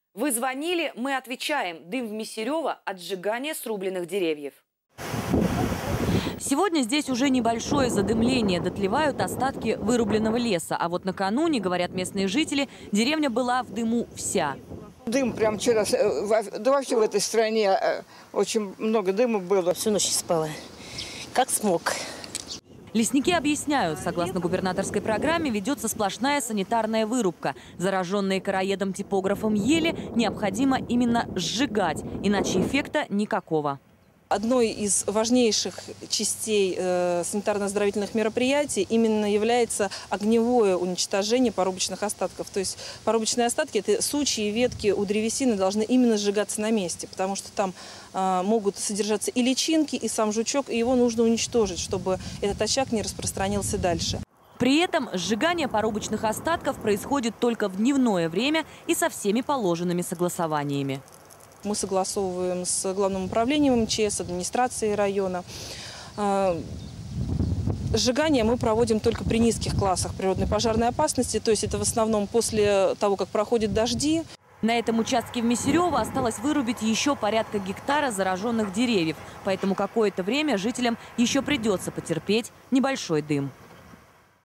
Вы звонили, мы отвечаем. Дым в Мессерево от сжигания срубленных деревьев. Сегодня здесь уже небольшое задымление, дотлевают остатки вырубленного леса. А вот накануне, говорят местные жители, деревня была в дыму вся. Дым прям вчера, да вообще в этой стране очень много дыма было. Всю ночь спала, как смог. Лесники объясняют, согласно губернаторской программе, ведется сплошная санитарная вырубка. Зараженные короедом-типографом ели необходимо именно сжигать, иначе эффекта никакого. Одной из важнейших частей санитарно-оздоровительных мероприятий именно является огневое уничтожение порубочных остатков. То есть порубочные остатки – это сучьи и ветки у древесины должны именно сжигаться на месте, потому что там могут содержаться и личинки, и сам жучок, и его нужно уничтожить, чтобы этот очаг не распространился дальше. При этом сжигание порубочных остатков происходит только в дневное время и со всеми положенными согласованиями. Мы согласовываем с Главным управлением МЧС, администрацией района. Сжигание мы проводим только при низких классах природной пожарной опасности. То есть это в основном после того, как проходят дожди. На этом участке в Мессерево осталось вырубить еще порядка гектара зараженных деревьев. Поэтому какое-то время жителям еще придется потерпеть небольшой дым.